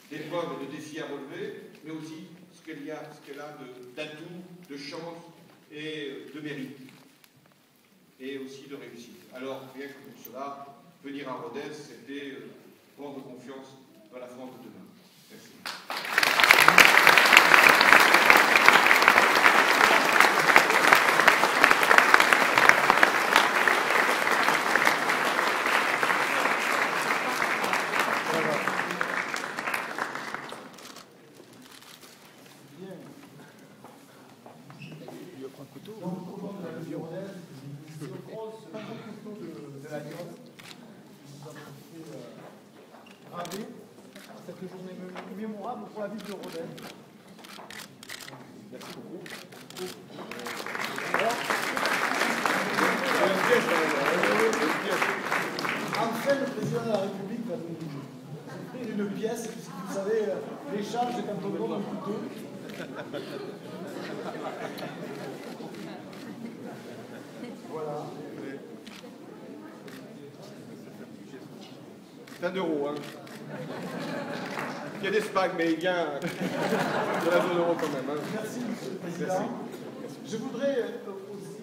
d'épreuves et de défis à relever, mais aussi ce qu'elle a d'atouts, de chance et de mérite, et aussi de réussite. Alors, rien que pour cela, venir à Rodez, c'était prendre confiance dans la France de demain. Merci. Cette journée mémorable pour la ville de Rodez. Merci beaucoup. Enfin, le président de la République va nous offrir une pièce, puisque vous savez, l'échange, c'est quand on donne un couteau. Voilà. C'est 1 euro, hein. Il y a des spags, mais il vient de la zone euro quand même. Hein. Merci, Monsieur le Président. Merci. Je voudrais aussi...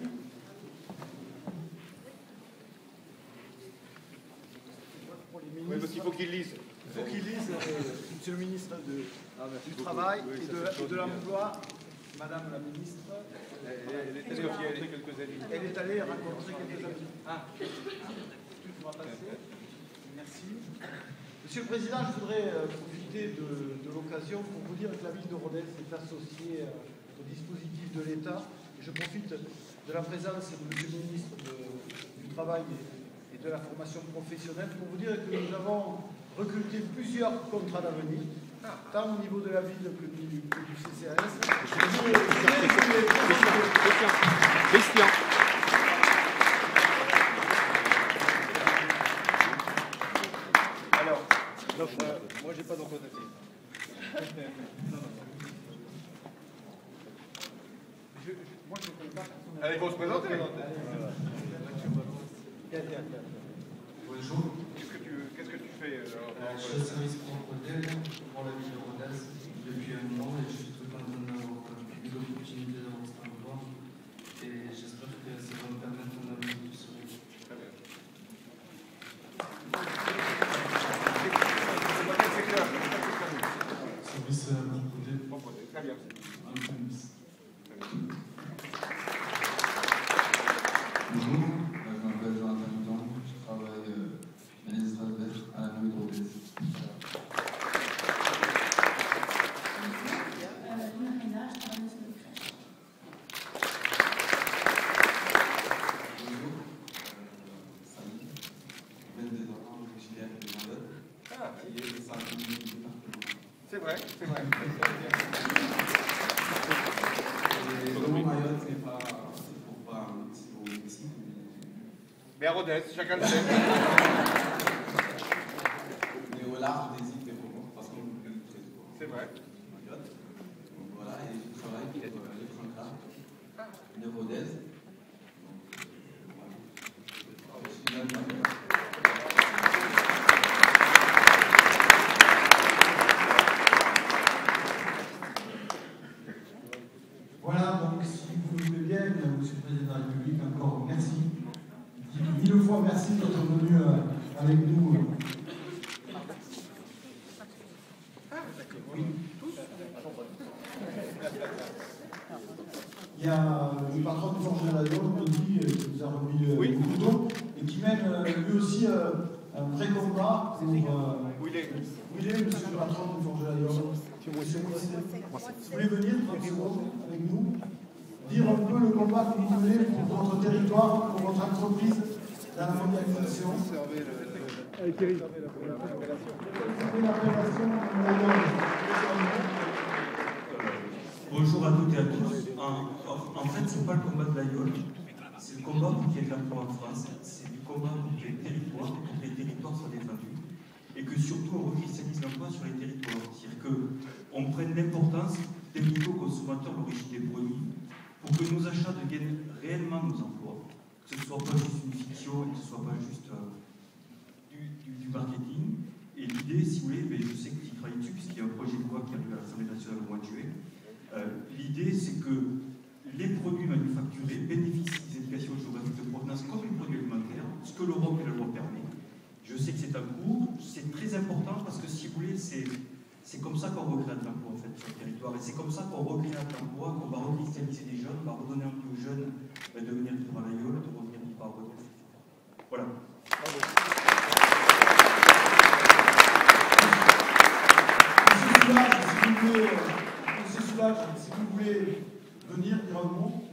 Pour les ministres, Oui, parce qu'il faut qu'ils lisent. Il faut qu'ils lisent, Monsieur le ministre du Travail et de l'Emploi, Madame la ministre. Elle est allée rencontrer quelques amis. Ah, excuse-moi, passer. Merci. Monsieur le Président, je voudrais profiter de l'occasion pour vous dire que la ville de Rodez est associée au dispositif de l'État. Je profite de la présence de Monsieur le ministre du Travail et de la formation professionnelle pour vous dire que nous avons recruté plusieurs contrats d'avenir, tant au niveau de la ville que du CCAS. Christian. Alors, moi j'ai pas d'emploi d'avenir. Moi je ne connais pas. Allez, qu'on se présente. Bonjour. Qu'est-ce que tu fais Je suis au service propre d'aide pour la ville de Rodez depuis un an et je suis très content d'avoir eu l'opportunité d'avoir cet emploi et j'espère que ça va me permettre d'avoir tout sur le Très bien. service propre d'aide. Très bien. Bonjour, je m'appelle Jonathan Houtan, je travaille à l'Estrasberg à la mairie de Rodez. C'est vrai, c'est vrai. Mais à Rodez, chacun le sait. Mais au large des îles parce qu'on peut le territoire. C'est vrai. Donc voilà, et je travaille pour les Francas de Rodez. Je suis là de Voilà, donc si vous le voulez bien, Monsieur le Président de la République, encore merci. Mille fois merci d'être venu avec nous. Oui. Il y a le patron de Forge de la Lyon, Tony, qui nous a remis le couteau et qui mène lui aussi un vrai combat pour. Où il est, monsieur le patron de Forge de la Lyon. Vous voulez venir 30 secondes avec nous, dire un peu le combat que vous menez pour votre territoire, pour votre entreprise dans la mondialisation. Bonjour à toutes et à tous. En fait, ce n'est pas le combat de l'Aïol, c'est le combat pour qu'il y ait de l'emploi en France. C'est du combat pour que les territoires soient défendus et que surtout on recristallise l'emploi sur les territoires. C'est-à-dire qu'on prenne l'importance d'expliquer aux consommateurs l'origine des produits pour que nos achats deviennent réellement nos emplois. Que ce ne soit pas juste une fiction et que ce ne soit pas juste du marketing. Et l'idée, si vous voulez, mais je sais que vous y travaillez dessus, puisqu'il y a l'idée, c'est que les produits manufacturés bénéficient des indications géographiques de provenance comme les produits alimentaires, ce que l'Europe et la loi permet. Je sais que c'est un cours, c'est très important parce que si vous voulez, c'est comme ça qu'on recrée de l'emploi en fait, sur le territoire. Et c'est comme ça qu'on recrée de l'emploi, qu'on va recristalliser les jeunes, on va redonner envie aux jeunes de venir vivre à l'Aïol, de revenir vivre à Rodez. Voilà. Monsieur Soulage, si vous voulez venir dire un mot.